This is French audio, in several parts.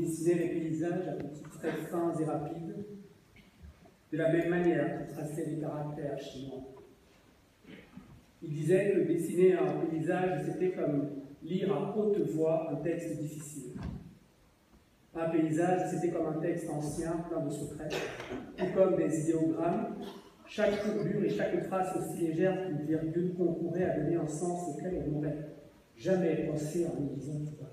dessinait les paysages à petits traits fins et rapides, de la même manière qu'il traçait les caractères chinois. Il disait que dessiner un paysage, c'était comme lire à haute voix un texte difficile. Un paysage, c'était comme un texte ancien, plein de secrets, ou comme des idéogrammes. Chaque courbure et chaque trace aussi légère qu'une virgule concourait à donner un sens auquel on n'aurait jamais pensé en y lisant tout bas.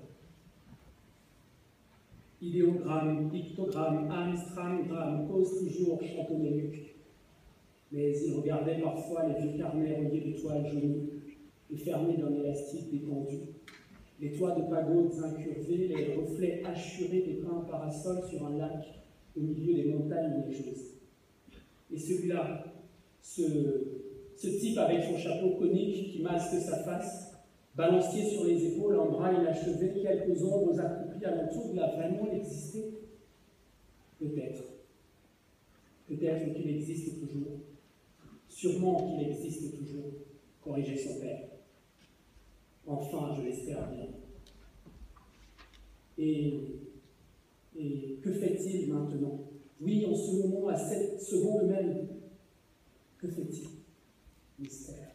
Idéogramme, pictogramme, Amstramgramme, cause toujours, chantonnait Luc. Mais il regardait parfois les vieux carnets reliés de toiles jaunies et fermés d'un élastique détendu, les toits de pagodes incurvés, les reflets hachurés des pins parasols sur un lac au milieu des montagnes neigeuses. Et celui-là, ce type avec son chapeau conique qui masque sa face, balancier sur les épaules, un bras inachevé, quelques ombres accroupies alentour, il a vraiment existé. Peut-être. Peut-être qu'il existe toujours. Sûrement qu'il existe toujours, corrigeait son père. Enfin, je l'espère bien. Et que fait-il maintenant? Oui, en ce moment, à cette seconde même, que fait-il? Mystère.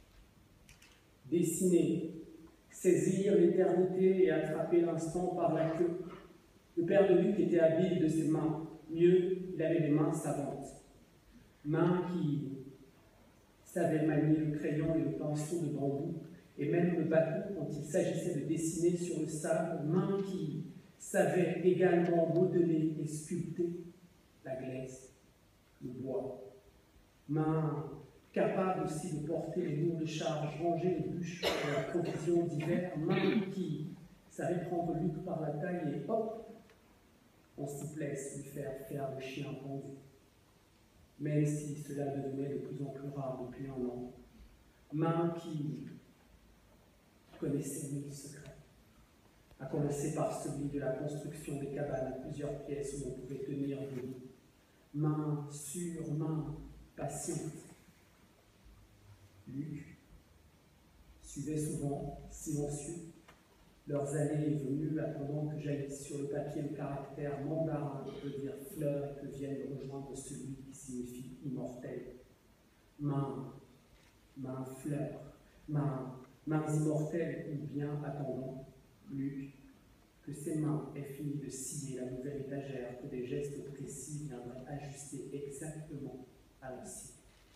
Dessiner, saisir l'éternité et attraper l'instant par la queue. Le père de Luc était habile de ses mains. Mieux, il avait des mains savantes. Mains qui savaient manier le crayon et le pinceau de bambou, et même le bâton quand il s'agissait de dessiner sur le sable. Mains qui savaient également modeler et sculpter la glaise, le bois. Mains capables aussi de porter les lourdes charges, ranger les bûches et la provision d'hiver. Mains qui savaient prendre Luc par la taille et hop, on s'y plaise lui faire le chien pendu. Même si cela devenait de plus en plus rare depuis un an. Mains qui connaissaient mille secrets, à commencer par celui de la construction des cabanes à plusieurs pièces où on pouvait tenir debout. Mains sûres, mains patientes. Luc suivait souvent, silencieux, leurs allées et venues, attendant que jaillisse sur le papier le caractère mandarin qui veut dire fleur et que vienne rejoindre celui qui signifie immortel. Mains fleurs, mains immortelles ou bien attendant, Luc, que ses mains aient fini de scier la nouvelle étagère, que des gestes précis viendraient ajuster exactement à l'ancien.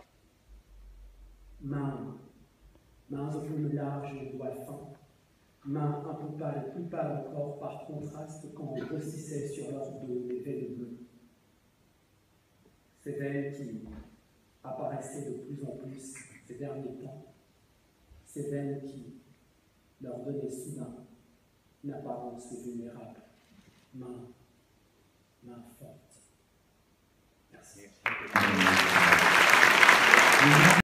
Mains aux plumes larges et aux doigts fins, mains un peu pâles, plus pâles encore par contraste quand on grossissait sur leur dos des veines bleues. Ces veines qui apparaissaient de plus en plus ces derniers temps, ces veines qui leur donnaient soudain une apparence vulnérable. Main forte. Merci.